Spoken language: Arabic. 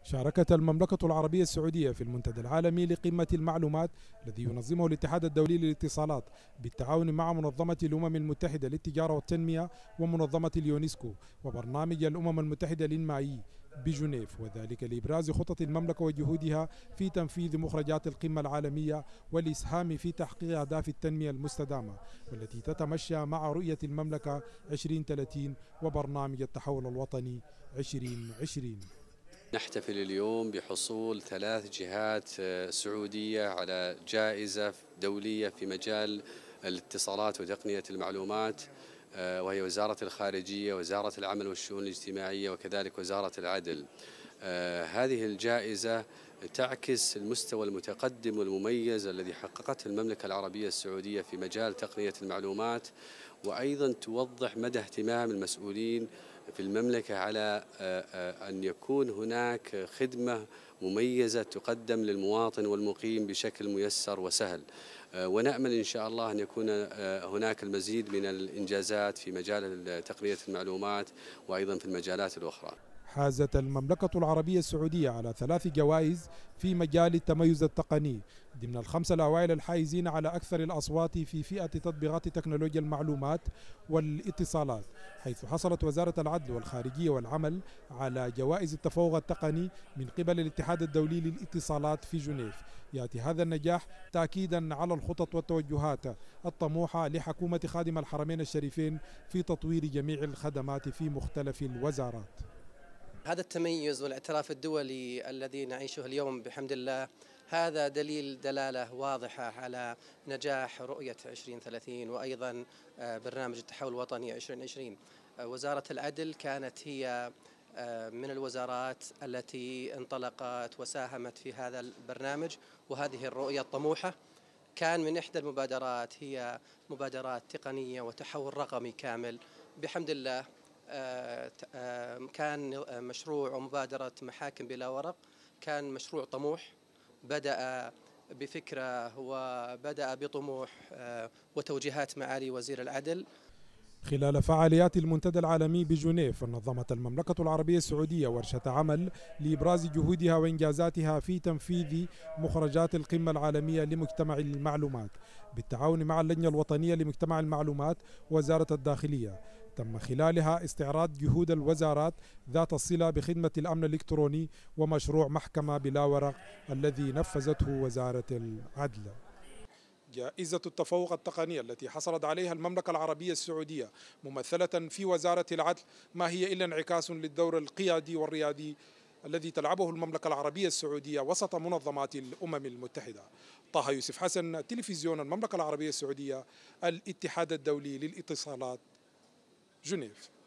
شاركت المملكة العربية السعودية في المنتدى العالمي لقمة المعلومات الذي ينظمه الاتحاد الدولي للاتصالات بالتعاون مع منظمة الأمم المتحدة للتجارة والتنمية ومنظمة اليونسكو وبرنامج الأمم المتحدة الإنمائي بجنيف، وذلك لإبراز خطط المملكة وجهودها في تنفيذ مخرجات القمة العالمية والإسهام في تحقيق أهداف التنمية المستدامة والتي تتمشى مع رؤية المملكة 2030 وبرنامج التحول الوطني 2020. نحتفل اليوم بحصول 3 جهات سعودية على جائزة دولية في مجال الاتصالات وتقنية المعلومات، وهي وزارة الخارجية، وزارة العمل والشؤون الاجتماعية، وكذلك وزارة العدل. هذه الجائزة تعكس المستوى المتقدم والمميز الذي حققته المملكة العربية السعودية في مجال تقنية المعلومات، وأيضا توضح مدى اهتمام المسؤولين في المملكة على أن يكون هناك خدمة مميزة تقدم للمواطن والمقيم بشكل ميسر وسهل، ونأمل إن شاء الله أن يكون هناك المزيد من الإنجازات في مجال تقنية المعلومات وأيضا في المجالات الأخرى. حازت المملكة العربية السعودية على 3 جوائز في مجال التميز التقني ضمن ال5 الأوائل الحائزين على أكثر الأصوات في فئة تطبيقات تكنولوجيا المعلومات والاتصالات، حيث حصلت وزارة العدل والخارجية والعمل على جوائز التفوق التقني من قبل الاتحاد الدولي للاتصالات في جنيف. يأتي هذا النجاح تأكيدا على الخطط والتوجهات الطموحة لحكومة خادم الحرمين الشريفين في تطوير جميع الخدمات في مختلف الوزارات. هذا التميز والاعتراف الدولي الذي نعيشه اليوم بحمد الله هذا دلالة واضحة على نجاح رؤية 2030 وأيضا برنامج التحول الوطني 2020. وزارة العدل كانت هي من الوزارات التي انطلقت وساهمت في هذا البرنامج وهذه الرؤية الطموحة. كان من إحدى المبادرات هي مبادرات تقنية وتحول رقمي كامل بحمد الله. كان مشروع ومبادرة محاكم بلا ورق، كان مشروع طموح بدأ بفكرة وبدأ بطموح وتوجيهات معالي وزير العدل. خلال فعاليات المنتدى العالمي بجنيف نظمت المملكة العربية السعودية ورشة عمل لإبراز جهودها وإنجازاتها في تنفيذ مخرجات القمة العالمية لمجتمع المعلومات بالتعاون مع اللجنة الوطنية لمجتمع المعلومات ووزارة الداخلية. تم خلالها استعراض جهود الوزارات ذات الصلة بخدمة الأمن الإلكتروني ومشروع محكمة بلا ورق الذي نفذته وزارة العدل. جائزة التفوق التقني التي حصلت عليها المملكة العربية السعودية ممثلة في وزارة العدل ما هي إلا انعكاس للدور القيادي والريادي الذي تلعبه المملكة العربية السعودية وسط منظمات الأمم المتحدة. طه يوسف حسن، تلفزيون المملكة العربية السعودية، الاتحاد الدولي للاتصالات، جنيف.